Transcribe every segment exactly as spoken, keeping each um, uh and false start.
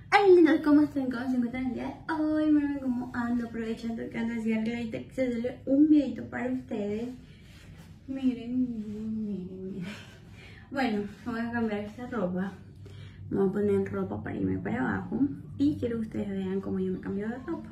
Hola lindos, ¿cómo están? ¿Cómo se encuentran el día de hoy? Miren cómo ando, aprovechando que ando así arregladita, quise hacerle un videito para ustedes. Miren, miren, miren, miren. Bueno, vamos a cambiar esta ropa. Vamos a poner ropa para irme para abajo. Y quiero que ustedes vean cómo yo me cambio de ropa.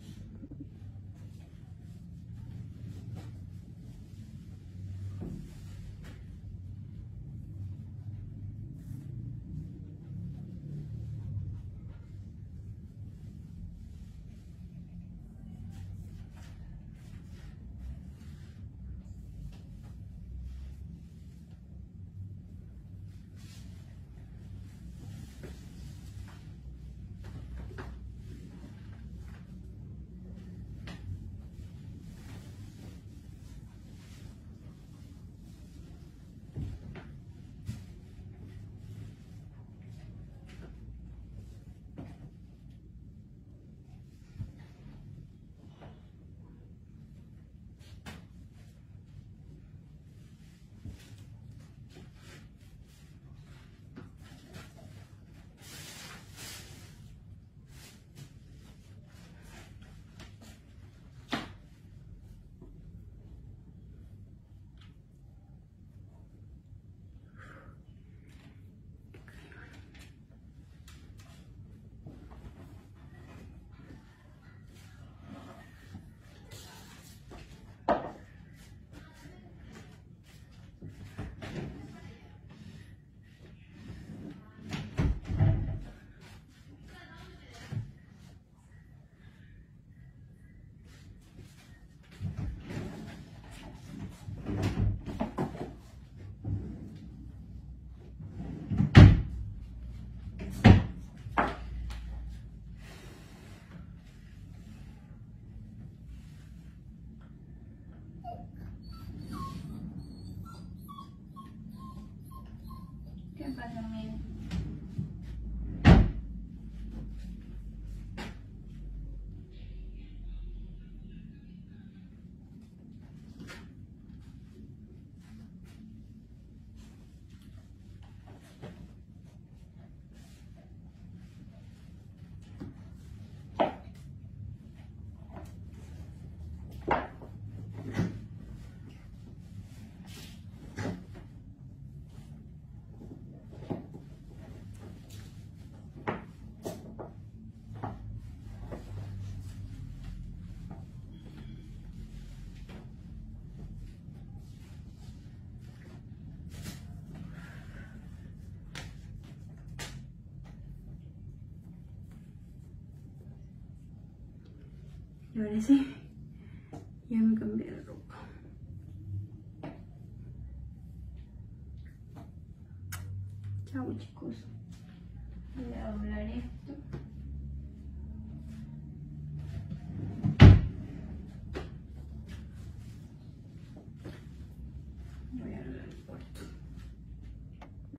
¿Qué pasa, miren? Y ahora sí, ya me cambié de ropa. Chao chicos. Voy a doblar esto.